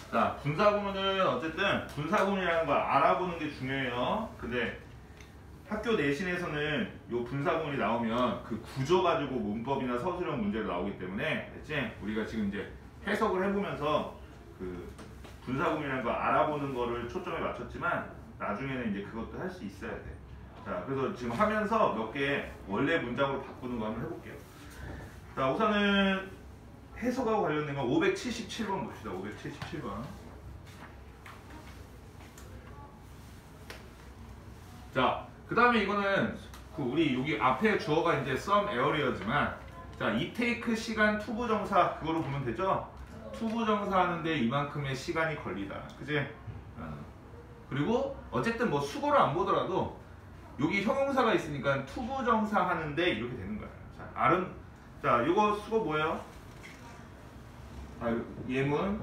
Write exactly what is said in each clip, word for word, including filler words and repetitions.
자, 분사구문은 어쨌든 분사구문이라는 걸 알아보는 게 중요해요. 근데 학교 내신에서는 요 분사구문이 나오면 그 구조 가지고 문법이나 서술형 문제로 나오기 때문에, 됐지? 우리가 지금 이제 해석을 해보면서 그 분사구문이라는 걸 알아보는 거를 초점에 맞췄지만 나중에는 이제 그것도 할 수 있어야 돼. 자, 그래서 지금 하면서 몇 개 원래 문장으로 바꾸는 거 한번 해볼게요. 자, 우선은 해석하고 관련된 건 오백칠십칠 번 봅시다. 오백칠십칠 번. 자, 그 다음에 이거는 그 우리 여기 앞에 주어가 이제 some area지만, 자, 이 take 시간 투부정사 그거로 보면 되죠? 투부정사 하는데 이만큼의 시간이 걸리다. 그지? 어. 그리고 어쨌든 뭐 수고를 안 보더라도 여기 형용사가 있으니까 투부정사 하는데 이렇게 되는 거야. 자, 아름, 자, 이거 수고 뭐예요? 아, 예문.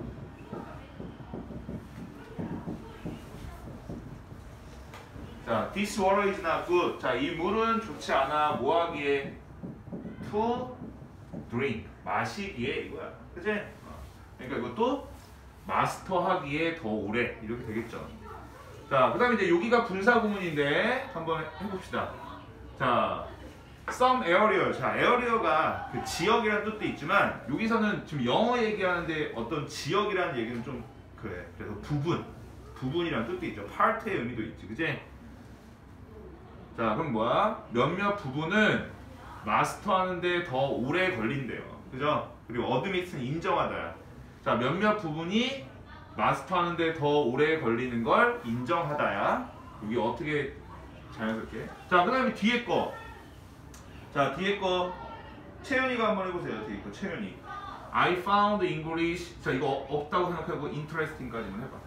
자, this water is not good. 자, 이 물은 좋지 않아. 뭐 하기에? To drink. 마시기에 이거야. 그치? 어. 그러니까 이것도 마스터하기에 더 오래. 이렇게 되겠죠. 자, 그 다음에 이제 여기가 분사구문인데 한번 해봅시다. 자, some area. 자, area가 그 지역이라는 뜻도 있지만 여기서는 지금 영어 얘기하는데 어떤 지역이라는 얘기는 좀 그래. 그래서 부분, 부분이라는 뜻도 있죠. part의 의미도 있지, 그지? 자, 그럼 뭐야? 몇몇 부분은 마스터하는데 더 오래 걸린대요, 그죠? 그리고 어드밋은 인정하다. 자, 몇몇 부분이 마스터하는데 더 오래 걸리는 걸 인정하다야. 여기 어떻게 자연스럽게? 자, 그 다음에 뒤에 거. 자, 뒤에 거 채연이가 한번 해보세요. 뒤에 거 채연이. I found English. 자, 이거 없다고 생각하고 interesting까지만 해봐.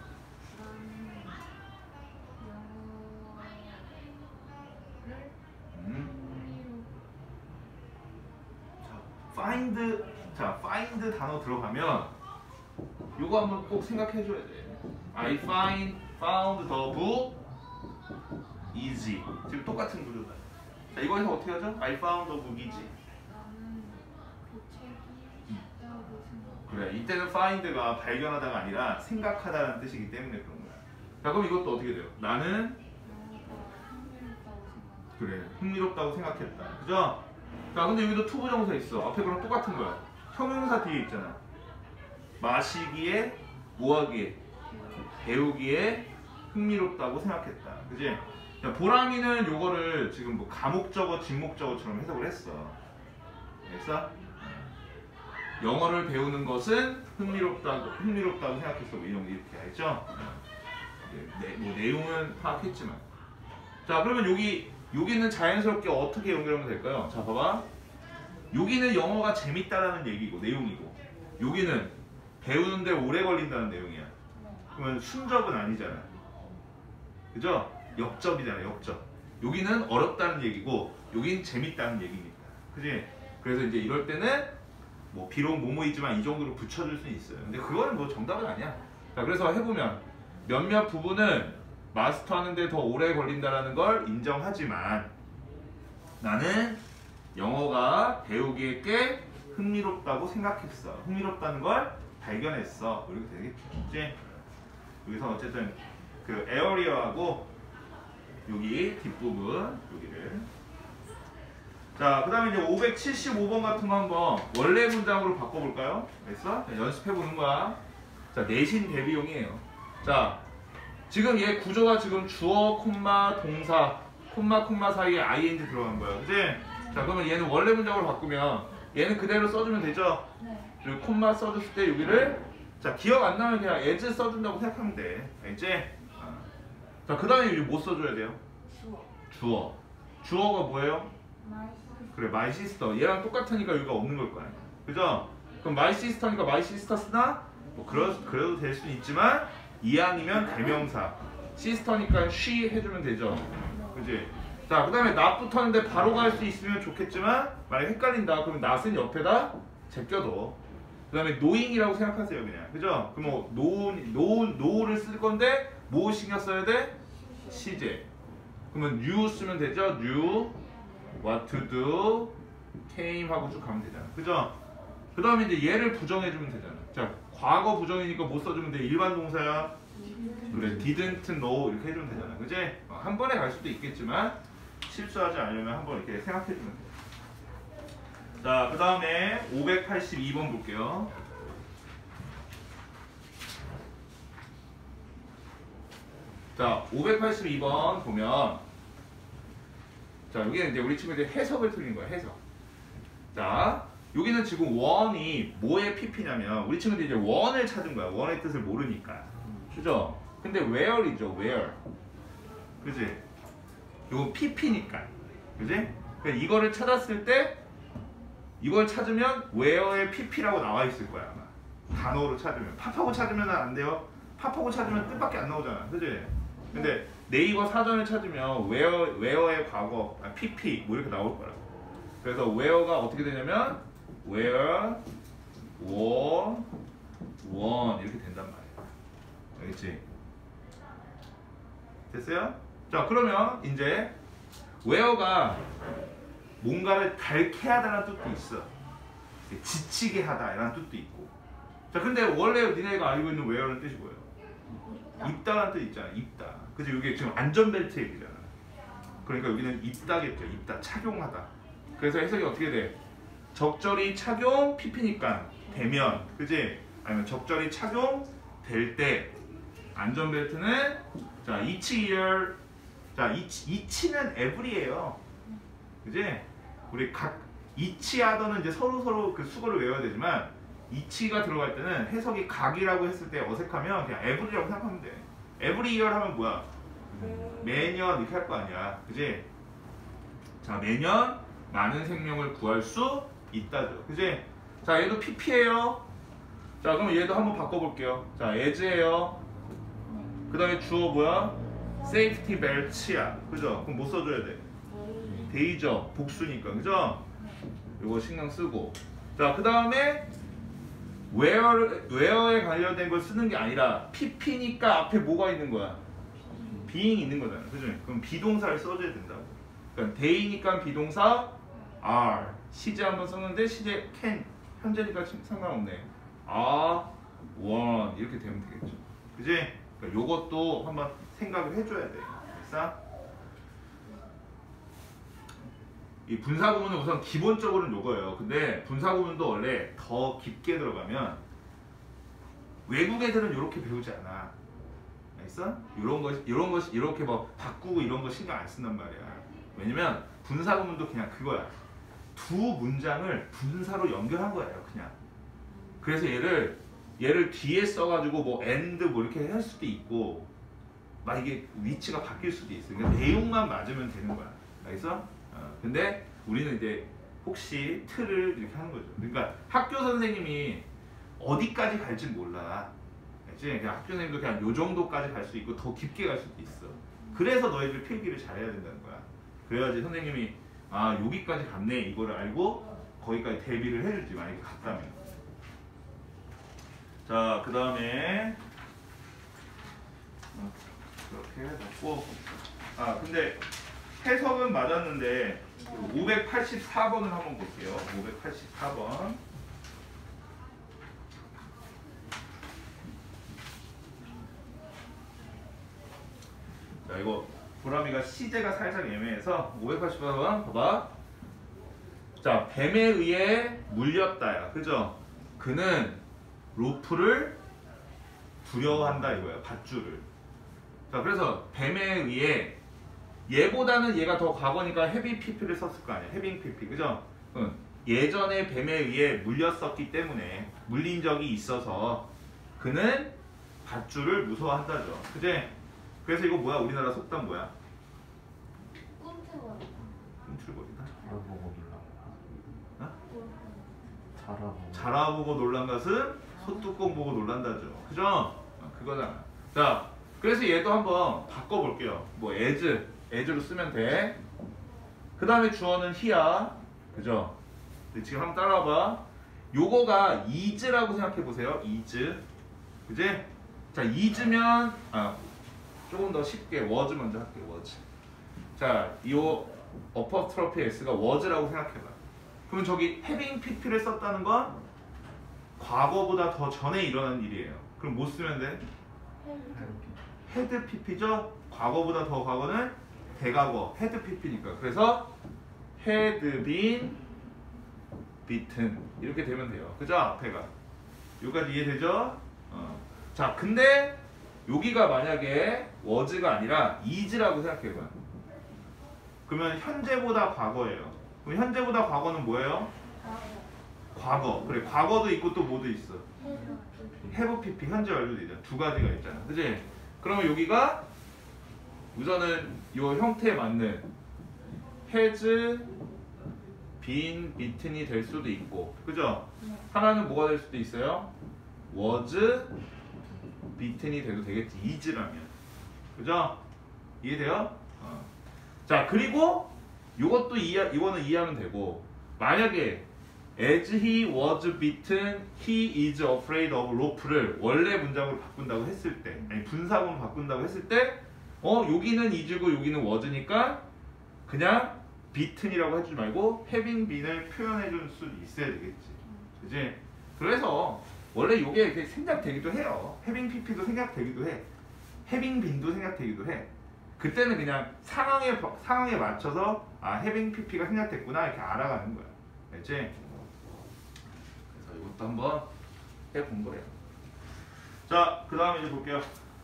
음. 자, find. 자, find 단어 들어가면 요거 한번 꼭 생각해줘야 돼. I find, found the book easy. 지금 똑같은 구조다. 자, 이거에서 어떻게 하죠? I found the book easy. 나는 그 책이 있다고 생각. 그래, 이때는 find가 발견하다가 아니라 생각하다라는 뜻이기 때문에 그런 거야. 자, 그럼 이것도 어떻게 돼요? 나는 흥미롭다고 생각. 그래, 흥미롭다고 생각했다. 그죠? 자, 근데 여기도 투부정사 있어. 앞에 거랑 똑같은 거야. 형용사 뒤에 있잖아. 마시기에, 뭐하기에, 배우기에 흥미롭다고 생각했다. 그지? 자, 보람이는 요거를 지금 뭐 가목적어, 진목적어처럼 해석을 했어. 됐어? 영어를 배우는 것은 흥미롭다고, 흥미롭다고 생각했어. 뭐 이런 게 이렇게 알죠? 네, 뭐 내용은 파악했지만. 자, 그러면 여기, 여기는 자연스럽게 어떻게 연결하면 될까요? 자, 봐봐. 여기는 영어가 재밌다라는 얘기고, 내용이고. 여기는 배우는데 오래 걸린다는 내용이야. 그러면 순접은 아니잖아. 그죠? 역접이잖아, 역접. 여기는 어렵다는 얘기고, 여긴 재밌다는 얘기니까. 그지? 그래서 이제 이럴 때는 뭐 비록 뭐뭐이지만 이 정도로 붙여줄 수는 있어요. 근데 그거는 뭐 정답은 아니야. 자, 그래서 해보면 몇몇 부분은 마스터하는데 더 오래 걸린다는 걸 인정하지만 나는 영어가 배우기에 꽤 흥미롭다고 생각했어. 흥미롭다는 걸 발견했어. 이렇게 되겠죠. 그치? 여기서 어쨌든 그 에어리어하고 여기 뒷부분 여기를. 자, 그 다음에 이제 오백칠십오 번 같은 거 한번 원래 문장으로 바꿔볼까요? 됐어? 자, 연습해보는 거야. 자, 내신 대비용이에요. 자, 지금 얘 구조가 지금 주어, 콤마, 동사, 콤마, 콤마 사이에 아이엔지 들어간 거야. 그치? 자, 그러면 얘는 원래 문장으로 바꾸면 얘는 그대로 써주면 되죠? 네. 그리고 콤마 써줬을 때 여기를 자, 기억 안 나면 그냥 as 써준다고 생각하면 돼. 알지? 어. 자, 그 다음에 여기 뭐 써줘야 돼요? 주어. 주어. 주어가 뭐예요? My 그래, my sister. 얘랑 똑같으니까 여기가 없는 걸 거야. 그죠? 그럼 my sister니까 my sister 쓰나? 뭐 그러, 그래도 될 수는 있지만 이왕이면 대명사. sister니까 she 해주면 되죠. 그지? 자, 그 다음에 not 붙었는데 바로 갈 수 있으면 좋겠지만 만약에 헷갈린다 그러면 not은 옆에다 제껴둬. 그 다음에 knowing이라고 생각하세요, 그냥. 그죠? 그럼 뭐 know, know, know를 쓸 건데 뭐 신경 써야 돼? 시제. 그러면 knew 쓰면 되죠? knew, what to do, came 하고 쭉 가면 되잖아. 그죠? 그 다음에 이제 얘를 부정해주면 되잖아. 자, 과거 부정이니까 못 써주면 돼. 일반 동사야. 그래, didn't know 이렇게 해주면 되잖아. 그지? 어, 한 번에 갈 수도 있겠지만 실수하지 않으려면 한번 이렇게 생각해주면 돼. 자, 그 다음에 오백팔십이 번 볼게요. 자, 오백팔십이 번 보면 자, 여기는 이제 우리 친구들이 해석을 틀린 거야, 해석. 자, 여기는 지금 원이 뭐의 피피냐면 우리 친구들이 이제 원을 찾은 거야. 원의 뜻을 모르니까. 그죠? 근데 where이죠, where. 그지? 이거 피피니까. 그지? 그러니까 이거를 찾았을 때 이걸 찾으면 where의 피피라고 나와 있을 거야, 아마. 단어로 찾으면. 팝하고 찾으면 안 돼요. 팝하고 찾으면 뜻밖에 안 나오잖아. 그지? 근데 네이버 사전을 찾으면 where, where의 과거, 아, pp 뭐 이렇게 나올 거라고. 그래서 where가 어떻게 되냐면 where, were, won 이렇게 된단 말이야. 알겠지? 됐어요? 자, 그러면 이제 where가 뭔가를 닳게 하다라는 뜻도 있어. 지치게 하다 이라는 뜻도 있고. 자, 근데 원래 니네가 알고 있는 where는 뜻이 뭐예요? 입다라는 뜻 있잖아. 입다. 그치? 이게 지금 안전벨트 얘기잖아. 그러니까 여기는 입다겠죠. 입다. 착용하다. 그래서 해석이 어떻게 돼? 적절히 착용 피피니까 되면. 그치? 아니면 적절히 착용 될 때. 안전벨트는 자, each year. 자, each, each는 every예요. 그치? 우리 각 each 하더는 이제 서로 서로 그 수거를 외워야 되지만 each가 들어갈 때는 해석이 각이라고 했을 때 어색하면 그냥 every라고 생각하면 돼. every year 하면 뭐야? 매년 이렇게 할 거 아니야. 그지? 자, 매년 많은 생명을 구할 수 있다죠. 그지? 자, 얘도 피피예요. 자, 그럼 얘도 한번 바꿔볼게요. 자, as예요. 그 다음에 주어 뭐야? safety belt야. 그죠? 그럼 뭐 써줘야 돼? 데이죠. 복수니까. 그죠? 이거 신경 쓰고. 자, 그 다음에 where, where에 관련된 걸 쓰는 게 아니라 피피니까 앞에 뭐가 있는 거야? being 있는 거잖아. 그죠? 그럼 비동사를 써줘야 된다고. 그러니까 데이니까 비동사 are. 시제 한번 썼는데 시제 can. 현재니까 상관없네. are, won 이렇게 되면 되겠죠. 그지? 그러니까 요것도 한번 생각을 해줘야 돼. 됐어? 이 분사구문은 우선 기본적으로는 요거예요. 근데 분사구문도 원래 더 깊게 들어가면 외국 애들은 이렇게 배우지 않아. 알겠어? 이런 거, 이런 거, 이렇게 뭐 바꾸고 이런 거 신경 안 쓴단 말이야. 왜냐면 분사구문도 그냥 그거야. 두 문장을 분사로 연결한 거예요, 그냥. 그래서 얘를 얘를 뒤에 써가지고 뭐 and 뭐 이렇게 할 수도 있고, 막 이게 위치가 바뀔 수도 있어. 그러니까 내용만 맞으면 되는 거야. 알겠어? 어, 근데 우리는 이제 혹시 틀을 이렇게 하는 거죠. 그러니까 학교 선생님이 어디까지 갈지 몰라. 알지? 그냥 학교 선생님도 그냥 요 정도까지 갈 수 있고 더 깊게 갈 수도 있어. 그래서 너희들 필기를 잘해야 된다는 거야. 그래야지 선생님이 아, 여기까지 갔네 이거를 알고 거기까지 대비를 해주지, 만약에 갔다면. 자, 그 다음에 어, 이렇게 해놓고, 아 근데 해석은 맞았는데 오백팔십사 번을 한번 볼게요. 오백팔십사 번. 자, 이거 보람이가 시제가 살짝 애매해서 오백팔십사 번 봐봐. 자, 뱀에 의해 물렸다야. 그죠? 그는 로프를 두려워한다 이거야. 밧줄을. 자, 그래서 뱀에 의해, 얘보다는 얘가 더 과거니까 heavy pp를 썼을 거 아니야. having pp. 그죠? 응. 예전에 뱀에 의해 물렸었기 때문에, 물린 적이 있어서 그는 밧줄을 무서워한다죠. 그제? 그래서 이거 뭐야? 우리나라 속담 뭐야? 꿈틀거리다. 꿈틀거리다. 알아보고 놀란 어? 잘하고 자라보고 놀란 것은 소뚜껑 보고 놀란다죠. 그죠? 어, 그거잖아. 자, 그래서 얘도 한번 바꿔볼게요. 뭐 as, as로 쓰면 돼. 그 다음에 주어는 he야. 그죠? 지금 한번 따라와봐. 요거가 is라고 생각해보세요. is. 그지? 자, is면 아, 조금 더 쉽게 was 먼저 할게요. was. 자, 요 어퍼스트로피 s가 was라고 생각해봐. 그러면 저기 having pp를 썼다는 건 과거보다 더 전에 일어난 일이에요. 그럼 뭐 쓰면 돼? 헤드 피피죠? 과거보다 더 과거는 대과거, 헤드 피피니까. 그래서 had been beaten 이렇게 되면 돼요. 그죠? 앞에가. 여기까지 이해되죠? 어. 자, 근데 여기가 만약에 was가 아니라 is라고 생각해봐요. 그러면 현재보다 과거예요. 그럼 현재보다 과거는 뭐예요? 과거. 그래, 과거도 있고 또 뭐도 있어? have pp, 현재 완료도 있잖아. 두 가지가 있잖아. 그지? 그러면 여기가 우선은 이 형태에 맞는 has been beaten이 될 수도 있고, 그죠? 하나는 뭐가 될 수도 있어요? was beaten이 돼도 되겠지. is라면. 그죠? 이해돼요? 어. 자, 그리고 이것도 이해, 이거는 이해하면 되고, 만약에 as he was beaten, he is afraid of rope를 원래 문장으로 바꾼다고 했을 때, 아니 분사구로 바꾼다고 했을 때, 어 여기는 is고 여기는 was니까 그냥 beaten이라고 해주지 말고 having been을 표현해줄 수 있어야 되겠지, 그지? 그래서 원래 이게 이렇게 생략되기도 해요. having pp도 생략되기도 해, having been도 생략되기도 해. 그때는 그냥 상황에 상황에 맞춰서 아 having pp가 생략됐구나 이렇게 알아가는 거야, 알지? 그래서 이것도 한번 해본 거예요. 자, 그 다음에 이제 볼게요.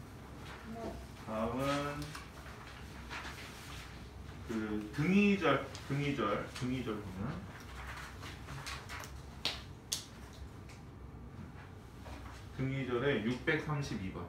다음은 그 등이절, 등이절, 등이절 보면 등이절의 육백삼십이 번.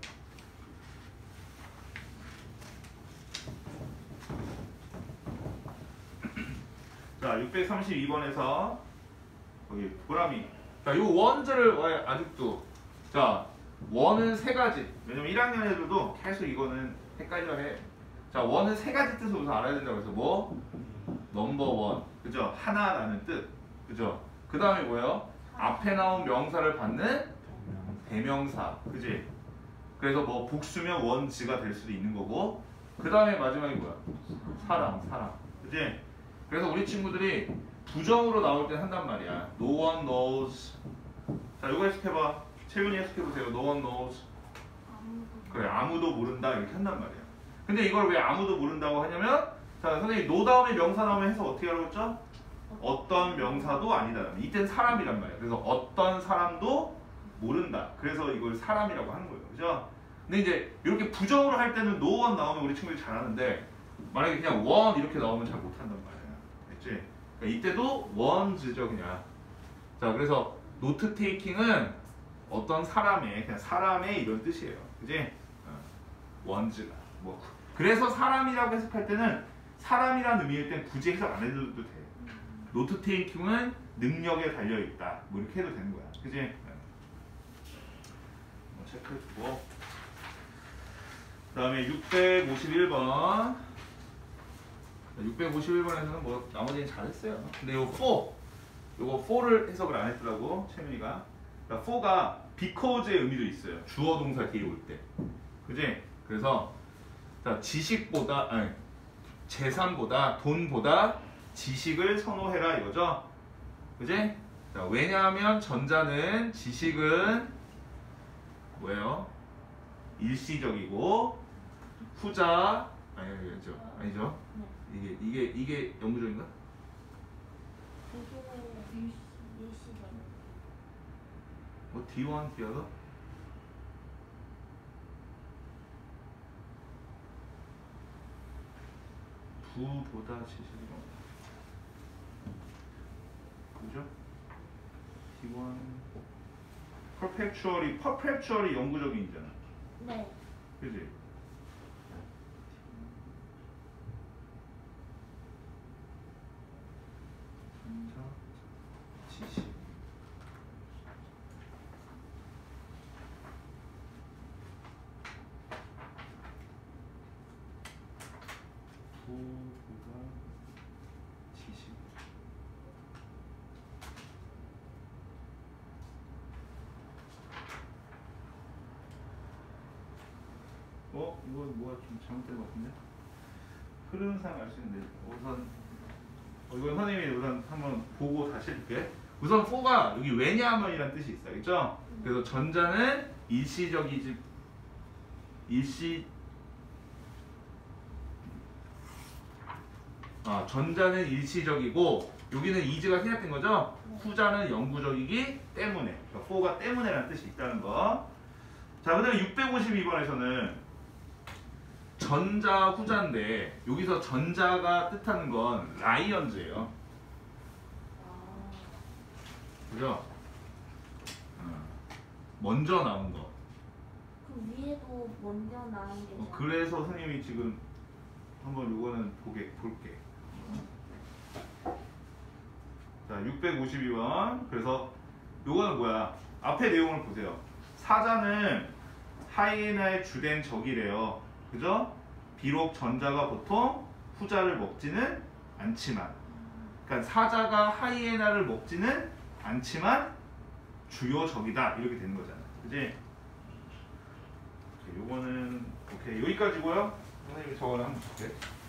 자, 육백삼십이 번에서 여기 보람이. 자, 요 원즈를 아직도 자 원은 세 가지. 왜냐면 일 학년 애들도 계속 이거는 헷갈려 해. 자, 원은 세 가지 뜻을 우선 알아야 된다고 해서 뭐? 넘버 원. 그죠? 하나라는 뜻. 그죠? 그 다음에 뭐예요? 앞에 나온 명사를 받는 대명사. 그지? 그래서 뭐 복수면 원즈가 될 수도 있는 거고. 그 다음에 마지막이 뭐야? 사람, 사람. 그지? 그래서 우리 친구들이 부정으로 나올 때 한단 말이야. No one knows. 자, 이거 해석해봐. 채윤이 해석해보세요. No one knows. 그래, 아무도 모른다 이렇게 한단 말이야. 근데 이걸 왜 아무도 모른다고 하냐면, 자, 선생님 노 다음에 명사 나오면 해서 어떻게 하라고 했죠? 어떤 명사도 아니다. 이때는 사람이란 말이야. 그래서 어떤 사람도 모른다. 그래서 이걸 사람이라고 하는 거예요. 그죠? 근데 이제 이렇게 부정으로 할 때는 no one 나오면 우리 친구들이 잘하는데, 만약에 그냥 one 이렇게 나오면 잘 못한단 말이야. 알지? 그러니까 이때도 one's죠 그냥. 자, 그래서 노트 테이킹은 어떤 사람의, 그냥 사람의 이런 뜻이에요. 그지? 어, one's가. 뭐. 그래서 사람이라고 해석할 때는 사람이라는 의미일 땐 굳이 해석 안 해도 돼. 노트 테이킹은 능력에 달려있다. 뭐 이렇게 해도 되는 거야. 그지? 네. 체크해주고. 그 다음에 육백오십일 번. 육백오십일 번에서는 뭐 나머지는 잘했어요. 근데 요 for, 요거 for를 해석을 안 했더라고 채민이가. 그러니까 for가 because의 의미도 있어요. 주어 동사 뒤에 올 때. 그지? 그래서 자, 지식보다 아니 재산보다 돈보다 지식을 선호해라 이거죠. 그지? 자, 왜냐하면 전자는 지식은 뭐예요? 일시적이고 후자 아니 아니죠 아니죠. 이게 이게 이게 영구적인가? 뭐 디 원 디어더? 부보다 지식이 그죠? 디 원 perpetually perpetually 영구적인이잖아. 네. 그지? 지식 부보다 지식 어? 이거 뭐가 좀 잘못된 것 같은데? 흐름상 알 수 있는데 우선 어, 이건 선생님이 우선 한번 보고 다시 해볼게. 우선 포가 여기 왜냐하면이란 뜻이 있어, 알겠죠? 그래서 전자는 일시적이지 일시 아 전자는 일시적이고 여기는 이즈가 생략된 거죠? 후자는 영구적이기 때문에 그러니까 포가 때문에라는 뜻이 있다는 거. 자, 그다음에 육백오십이 번에서는 전자 후자인데 여기서 전자가 뜻하는 건 라이언즈예요. 그죠? 어, 먼저 나온 거. 그 위에도 먼저 나온 게 어, 그래서 선생님이 지금 한번 요거는 보게 볼게. 자, 육백오십이 번. 그래서 요거는 뭐야? 앞에 내용을 보세요. 사자는 하이에나의 주된 적이래요. 그죠? 비록 전자가 보통 후자를 먹지는 않지만, 그러니까 사자가 하이에나를 먹지는 않지만 주요 적이다 이렇게 되는 거잖아. 그지? 요거는 오케이 여기까지고요. 선생님이 저거는 한번 볼게.